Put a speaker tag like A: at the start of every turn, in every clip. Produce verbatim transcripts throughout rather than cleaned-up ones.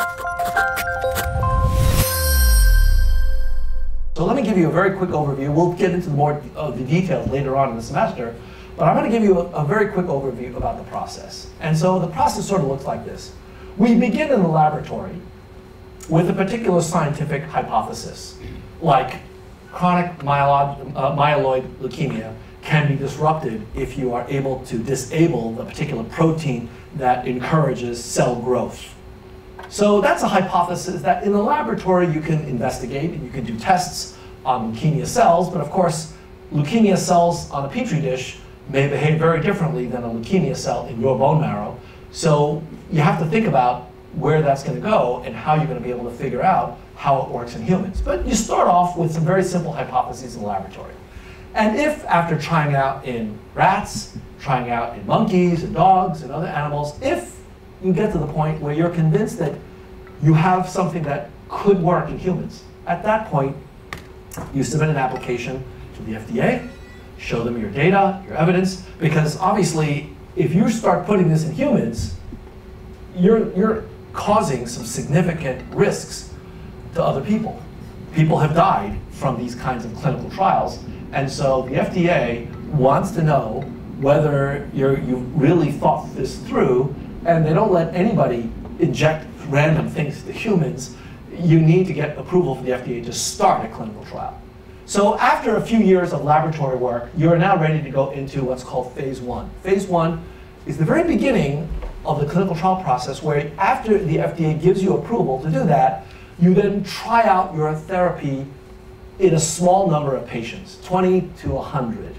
A: So let me give you a very quick overview. We'll get into more of the details later on in the semester, but I'm going to give you a, a very quick overview about the process. And so the process sort of looks like this. We begin in the laboratory with a particular scientific hypothesis, like chronic myeloid, uh, myeloid leukemia can be disrupted if you are able to disable the particular protein that encourages cell growth. So that's a hypothesis that in the laboratory you can investigate and you can do tests on leukemia cells, but of course leukemia cells on a petri dish may behave very differently than a leukemia cell in your bone marrow. So you have to think about where that's going to go and how you're going to be able to figure out how it works in humans. But you start off with some very simple hypotheses in the laboratory. And if after trying out in rats, trying out in monkeys and dogs and other animals, if you get to the point where you're convinced that you have something that could work in humans, at that point, you submit an application to the F D A, show them your data, your evidence, because obviously, if you start putting this in humans, you're, you're causing some significant risks to other people. People have died from these kinds of clinical trials, and so the F D A wants to know whether you're, you really thought this through, and they don't let anybody inject random things to humans. You need to get approval from the F D A to start a clinical trial. So after a few years of laboratory work, you're now ready to go into what's called phase one. Phase one is the very beginning of the clinical trial process, where after the F D A gives you approval to do that, you then try out your therapy in a small number of patients, twenty to one hundred.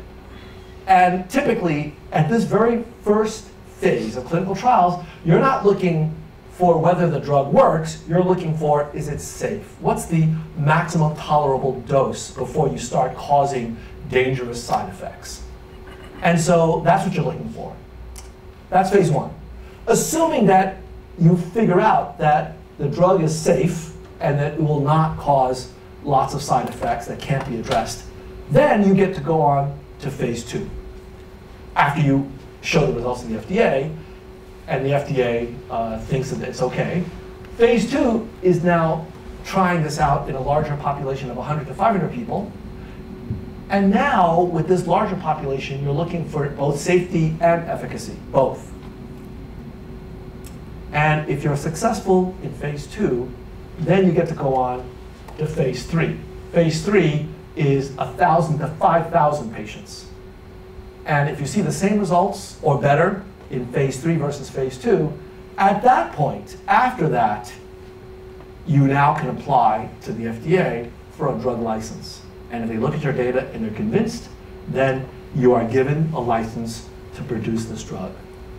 A: And typically, at this very first phase of clinical trials, you're not looking for whether the drug works, you're looking for, is it safe? What's the maximum tolerable dose before you start causing dangerous side effects? And so that's what you're looking for. That's phase one. Assuming that you figure out that the drug is safe and that it will not cause lots of side effects that can't be addressed, then you get to go on to phase two. After you show the results to the F D A, and the F D A uh, thinks that it's okay. Phase two is now trying this out in a larger population of one hundred to five hundred people. And now, with this larger population, you're looking for both safety and efficacy, both. And if you're successful in phase two, then you get to go on to phase three. Phase three is one thousand to five thousand patients. And if you see the same results or better in phase three versus phase two, at that point, after that, you now can apply to the F D A for a drug license. And if they look at your data and they're convinced, then you are given a license to produce this drug.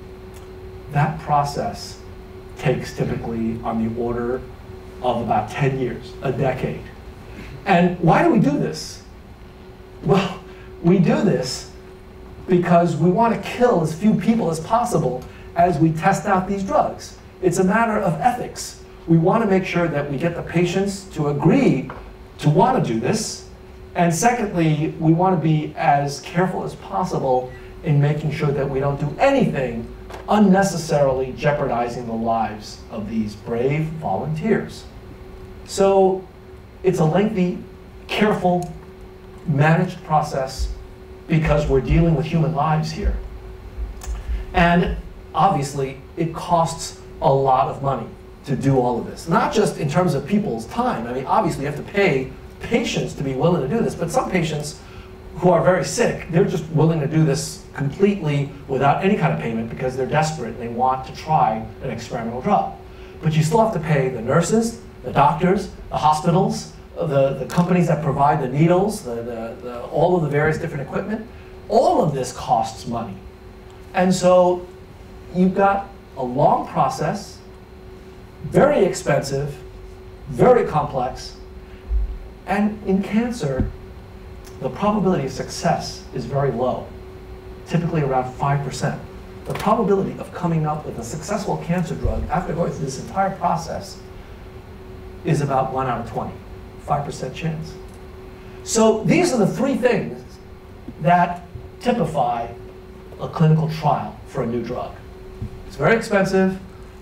A: That process takes typically on the order of about ten years, a decade. And why do we do this? Well, we do this because we want to kill as few people as possible as we test out these drugs. It's a matter of ethics. We want to make sure that we get the patients to agree to want to do this. And secondly, we want to be as careful as possible in making sure that we don't do anything unnecessarily jeopardizing the lives of these brave volunteers. So it's a lengthy, careful, managed process because we're dealing with human lives here. And obviously, it costs a lot of money to do all of this. Not just in terms of people's time. I mean, obviously, you have to pay patients to be willing to do this, but some patients who are very sick, they're just willing to do this completely without any kind of payment because they're desperate and they want to try an experimental drug. But you still have to pay the nurses, the doctors, the hospitals, the, the companies that provide the needles, the, the, the, all of the various different equipment. All of this costs money. And so you've got a long process, very expensive, very complex, and in cancer, the probability of success is very low, typically around five percent. The probability of coming up with a successful cancer drug after going through this entire process is about one out of twenty, five percent chance. So these are the three things that typify a clinical trial for a new drug. It's very expensive,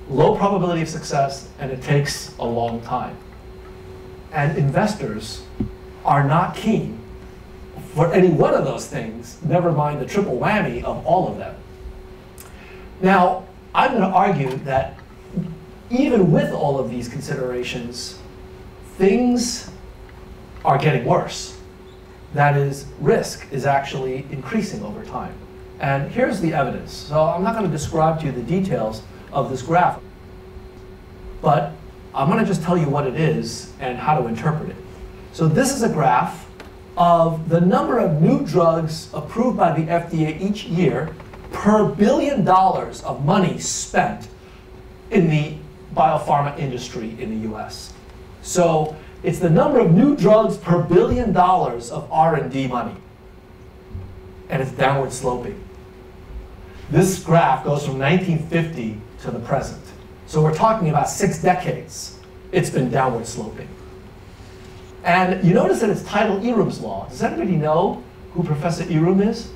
A: low probability of success, and it takes a long time. And investors are not keen for any one of those things, never mind the triple whammy of all of them. Now, I'm going to argue that even with all of these considerations, things are getting worse. That is, risk is actually increasing over time. And here's the evidence. So I'm not going to describe to you the details of this graph, but I'm going to just tell you what it is and how to interpret it. So this is a graph of the number of new drugs approved by the F D A each year per billion dollars of money spent in the biopharma industry in the U S. So it's the number of new drugs per billion dollars of R and D money. And it's downward sloping. This graph goes from nineteen fifty to the present. So we're talking about six decades. It's been downward sloping. And you notice that it's titled Eroom's Law. Does anybody know who Professor Eroom is?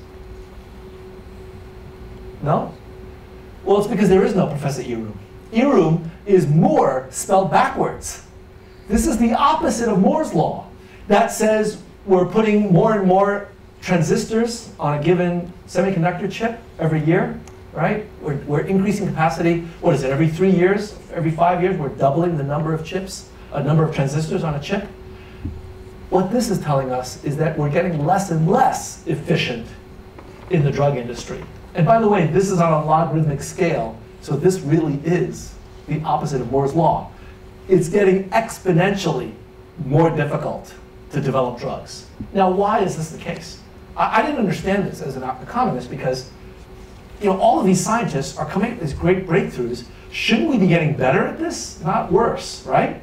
A: No? Well, it's because there is no Professor Eroom. Eroom is Moore spelled backwards. This is the opposite of Moore's law. That says we're putting more and more transistors on a given semiconductor chip every year, right? We're, we're increasing capacity. What is it, every three years, every five years, we're doubling the number of chips, a number of transistors on a chip. What this is telling us is that we're getting less and less efficient in the drug industry. And by the way, this is on a logarithmic scale, so this really is the opposite of Moore's law. It's getting exponentially more difficult to develop drugs. Now, why is this the case? I, I didn't understand this as an economist because, you know, all of these scientists are coming up with these great breakthroughs. Shouldn't we be getting better at this, not worse, right?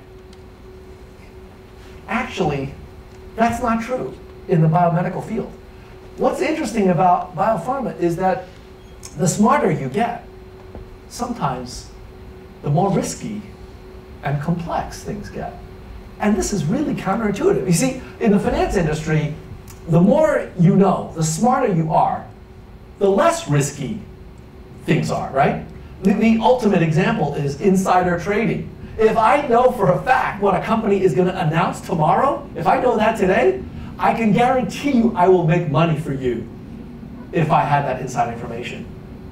A: Actually, that's not true in the biomedical field. What's interesting about biopharma is that the smarter you get, sometimes the more risky and complex things get. And this is really counterintuitive. You see, in the finance industry, the more you know, the smarter you are, the less risky things are, right? The, the ultimate example is insider trading. If I know for a fact what a company is going to announce tomorrow, if I know that today, I can guarantee you I will make money for you if I had that inside information.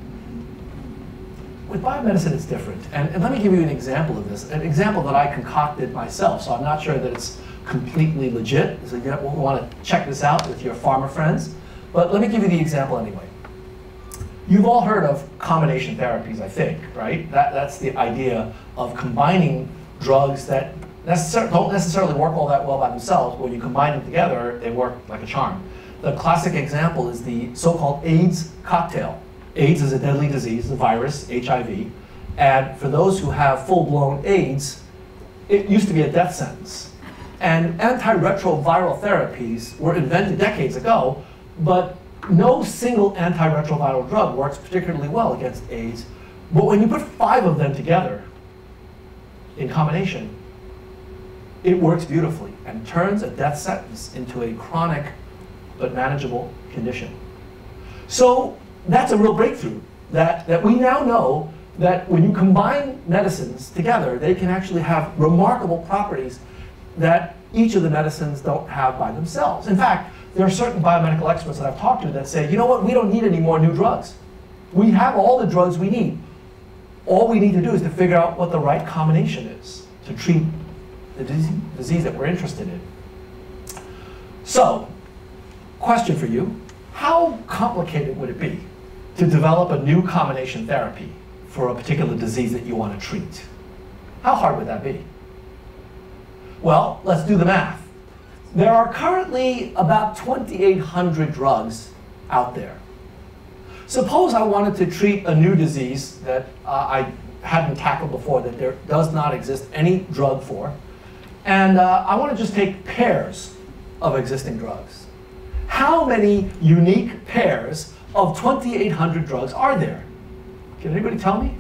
A: With biomedicine, it's different. And, and let me give you an example of this, an example that I concocted myself, so I'm not sure that it's completely legit. So you want to check this out with your pharma friends. But let me give you the example anyway. You've all heard of combination therapies, I think, right? That, that's the idea of combining drugs that necessar- don't necessarily work all that well by themselves. But when you combine them together, they work like a charm. The classic example is the so-called AIDS cocktail. AIDS is a deadly disease, a virus, H I V. And for those who have full-blown AIDS, it used to be a death sentence. And antiretroviral therapies were invented decades ago, but no single antiretroviral drug works particularly well against AIDS. But when you put five of them together in combination, it works beautifully and turns a death sentence into a chronic but manageable condition. So that's a real breakthrough, that, that we now know that when you combine medicines together, they can actually have remarkable properties that each of the medicines don't have by themselves. In fact, there are certain biomedical experts that I've talked to that say, you know what, we don't need any more new drugs. We have all the drugs we need. All we need to do is to figure out what the right combination is to treat the disease that we're interested in. So, question for you, how complicated would it be to develop a new combination therapy for a particular disease that you want to treat? How hard would that be? Well, let's do the math. There are currently about twenty-eight hundred drugs out there. Suppose I wanted to treat a new disease that uh, I hadn't tackled before, that there does not exist any drug for, and uh, I want to just take pairs of existing drugs. How many unique pairs of twenty-eight hundred drugs are there? Can anybody tell me?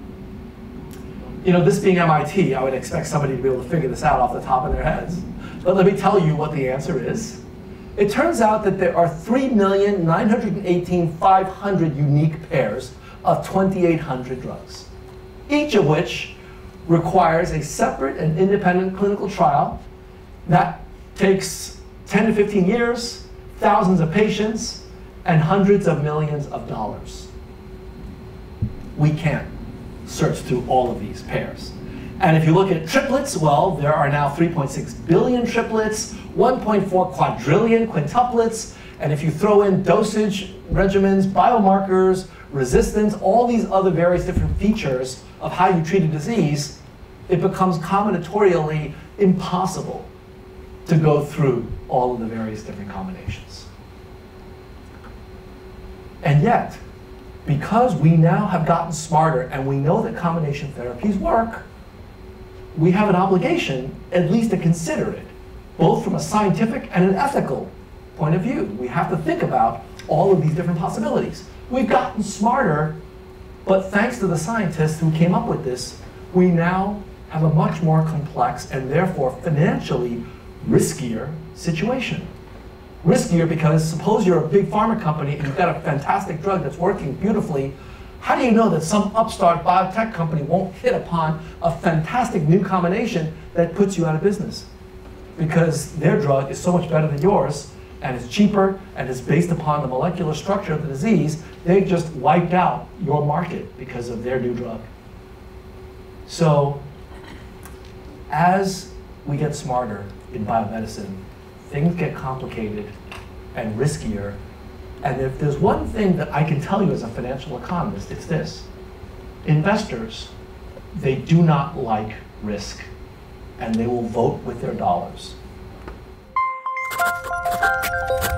A: You know, this being M I T, I would expect somebody to be able to figure this out off the top of their heads. But let me tell you what the answer is. It turns out that there are three million nine hundred eighteen thousand five hundred unique pairs of twenty-eight hundred drugs. each of which requires a separate and independent clinical trial that takes ten to fifteen years, thousands of patients, and hundreds of millions of dollars. We can't search through all of these pairs. And if you look at triplets, well, there are now three point six billion triplets, one point four quadrillion quintuplets, and if you throw in dosage regimens, biomarkers, resistance, all these other various different features of how you treat a disease, it becomes combinatorially impossible to go through all of the various different combinations. And yet, because we now have gotten smarter and we know that combination therapies work, we have an obligation at least to consider it, both from a scientific and an ethical point of view. We have to think about all of these different possibilities. We've gotten smarter, but thanks to the scientists who came up with this, we now have a much more complex and therefore financially riskier situation. Riskier because suppose you're a big pharma company and you've got a fantastic drug that's working beautifully. How do you know that some upstart biotech company won't hit upon a fantastic new combination that puts you out of business? Because their drug is so much better than yours, and it's cheaper, and it's based upon the molecular structure of the disease. They just wiped out your market because of their new drug. So as we get smarter in biomedicine, things get complicated and riskier. And if there's one thing that I can tell you as a financial economist, it's this. Investors, they do not like risk, and they will vote with their dollars.